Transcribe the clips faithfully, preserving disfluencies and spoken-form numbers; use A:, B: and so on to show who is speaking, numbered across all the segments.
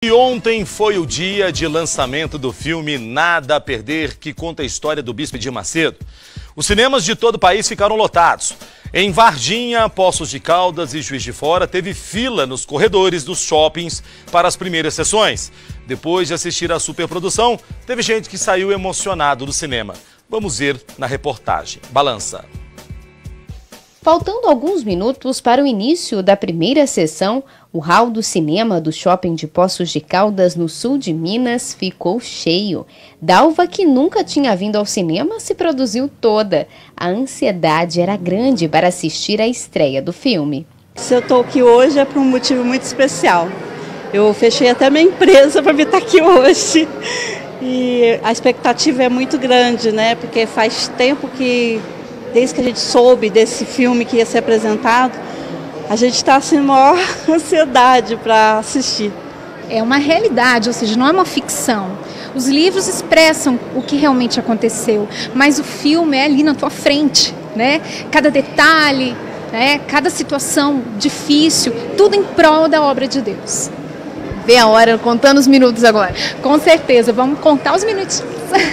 A: E ontem foi o dia de lançamento do filme Nada a Perder, que conta a história do Bispo Edir Macedo. Os cinemas de todo o país ficaram lotados. Em Varginha, Poços de Caldas e Juiz de Fora, teve fila nos corredores dos shoppings para as primeiras sessões. Depois de assistir à superprodução, teve gente que saiu emocionado do cinema. Vamos ver na reportagem. Balança.
B: Faltando alguns minutos para o início da primeira sessão, o hall do cinema do shopping de Poços de Caldas, no sul de Minas, ficou cheio. Dalva, que nunca tinha vindo ao cinema, se produziu toda. A ansiedade era grande para assistir à estreia do filme.
C: Se eu estou aqui hoje é por um motivo muito especial. Eu fechei até minha empresa para vir estar aqui hoje. E a expectativa é muito grande, né? Porque faz tempo que, desde que a gente soube desse filme que ia ser apresentado, a gente está assim, maior ansiedade para assistir.
D: É uma realidade, ou seja, não é uma ficção. Os livros expressam o que realmente aconteceu, mas o filme é ali na tua frente, né? Cada detalhe, né? Cada situação difícil, tudo em prol da obra de Deus.
B: Vê a hora, contando os minutos agora.
D: Com certeza, vamos contar os minutinhos.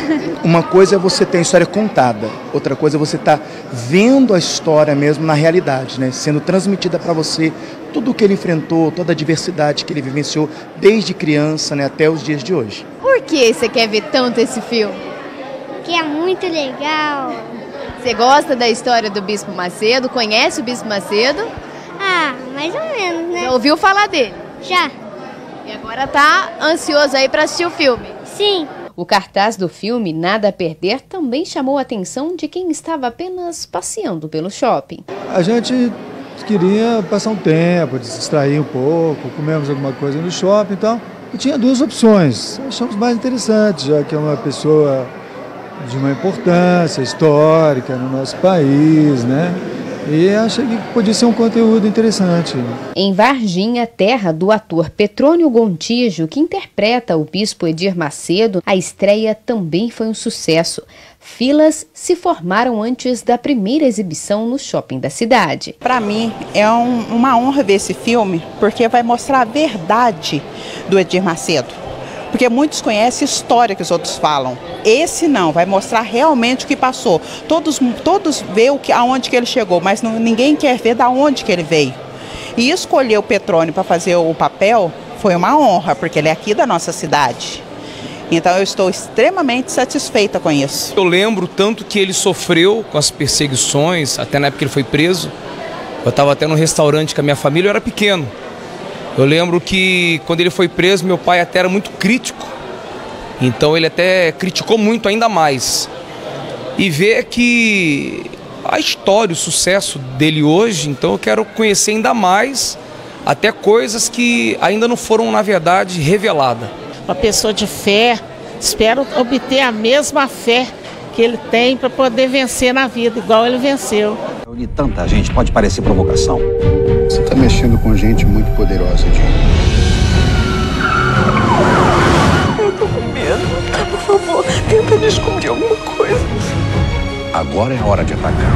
E: Uma coisa é você ter a história contada, outra coisa é você estar tá vendo a história mesmo na realidade, né? Sendo transmitida para você tudo o que ele enfrentou, toda a diversidade que ele vivenciou desde criança, né, até os dias de hoje.
B: Por que você quer ver tanto esse filme?
F: Que é muito legal.
B: Você gosta da história do Bispo Macedo? Conhece o Bispo Macedo?
F: Ah, mais ou menos, né?
B: Já ouviu falar dele?
F: Já.
B: E agora tá ansioso aí para assistir o filme?
F: Sim.
B: O cartaz do filme Nada a Perder também chamou a atenção de quem estava apenas passeando pelo shopping.
G: A gente queria passar um tempo, se distrair um pouco, comemos alguma coisa no shopping e tal. E tinha duas opções. Achamos mais interessante, já que é uma pessoa de uma importância histórica no nosso país, né? E achei que podia ser um conteúdo interessante.
B: Em Varginha, terra do ator Petrônio Gontijo, que interpreta o Bispo Edir Macedo, a estreia também foi um sucesso. Filas se formaram antes da primeira exibição no shopping da cidade.
H: Para mim é um, uma honra ver esse filme, porque vai mostrar a verdade do Edir Macedo. Porque muitos conhecem a história que os outros falam. Esse não, vai mostrar realmente o que passou. Todos, todos vê o que, aonde que ele chegou, mas não, ninguém quer ver da onde que ele veio. E escolher o Petrônio para fazer o papel foi uma honra, porque ele é aqui da nossa cidade. Então eu estou extremamente satisfeita com isso.
I: Eu lembro tanto que ele sofreu com as perseguições, até na época que ele foi preso. Eu estava até no restaurante com a minha família, eu era pequeno. Eu lembro que quando ele foi preso, meu pai até era muito crítico. Então ele até criticou muito ainda mais. E ver que a história, o sucesso dele hoje, então eu quero conhecer ainda mais, até coisas que ainda não foram, na verdade, reveladas.
J: Uma pessoa de fé, espero obter a mesma fé que ele tem para poder vencer na vida, igual ele venceu.
K: Reunir tanta gente pode parecer provocação.
L: Você está mexendo com gente muito poderosa, Jim.
M: Eu tô com medo. Por favor, tenta descobrir alguma coisa.
K: Agora é a hora de atacar.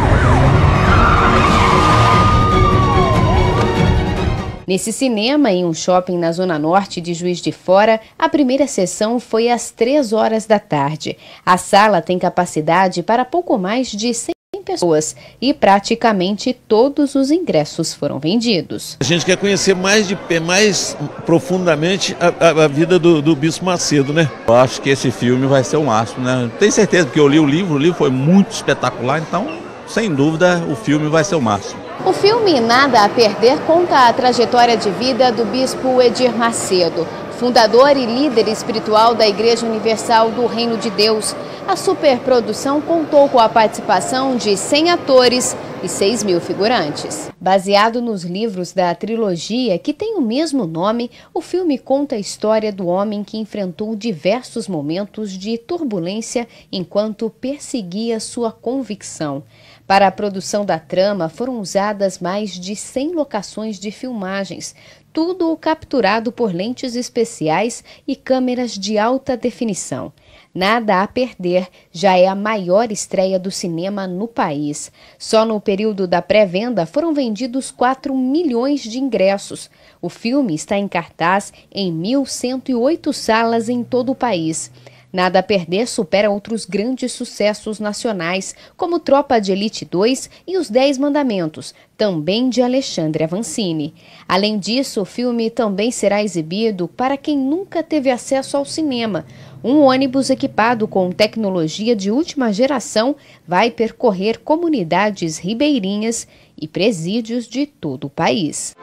B: Nesse cinema, em um shopping na zona norte de Juiz de Fora, a primeira sessão foi às três horas da tarde. A sala tem capacidade para pouco mais de cem pessoas e praticamente todos os ingressos foram vendidos.
N: A gente quer conhecer mais, de, mais profundamente a, a, a vida do, do Bispo Macedo, né?
O: Eu acho que esse filme vai ser o máximo, né? Tenho certeza, porque eu li o livro, o livro foi muito espetacular, então, sem dúvida, o filme vai ser o máximo.
B: O filme Nada a Perder conta a trajetória de vida do Bispo Edir Macedo, fundador e líder espiritual da Igreja Universal do Reino de Deus. A superprodução contou com a participação de cem atores e seis mil figurantes. Baseado nos livros da trilogia, que tem o mesmo nome, o filme conta a história do homem que enfrentou diversos momentos de turbulência enquanto perseguia sua convicção. Para a produção da trama, foram usadas mais de cem locações de filmagens. tudo capturado por lentes especiais e câmeras de alta definição. Nada a Perder já é a maior estreia do cinema no país. Só no período da pré-venda foram vendidos quatro milhões de ingressos. O filme está em cartaz em mil cento e oito salas em todo o país. Nada a Perder supera outros grandes sucessos nacionais, como Tropa de Elite dois e Os Dez Mandamentos, também de Alexandre Avancini. Além disso, o filme também será exibido para quem nunca teve acesso ao cinema. Um ônibus equipado com tecnologia de última geração vai percorrer comunidades ribeirinhas e presídios de todo o país.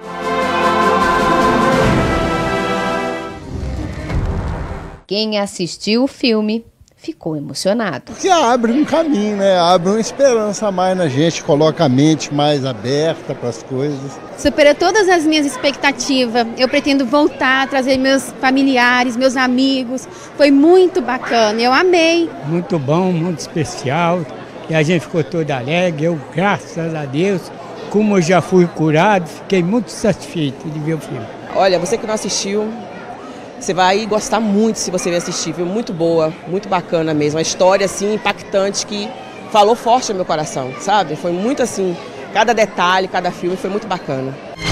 B: Quem assistiu o filme ficou emocionado.
P: Porque abre um caminho, né? Abre uma esperança a mais na gente, coloca a mente mais aberta para as coisas.
Q: Supera todas as minhas expectativas. Eu pretendo voltar, trazer meus familiares, meus amigos. Foi muito bacana, eu amei.
R: Muito bom, muito especial. E a gente ficou todo alegre. Eu, graças a Deus, como eu já fui curado, fiquei muito satisfeito de ver o filme.
S: Olha, você que não assistiu, você vai gostar muito se você ver assistir, viu? Muito boa, muito bacana mesmo. Uma história assim impactante que falou forte no meu coração, sabe? Foi muito assim, cada detalhe, cada filme foi muito bacana.